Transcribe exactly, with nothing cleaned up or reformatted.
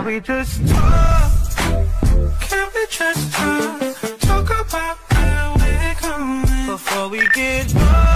we just talk? Can we just talk? Talk about where we're going before we get lost.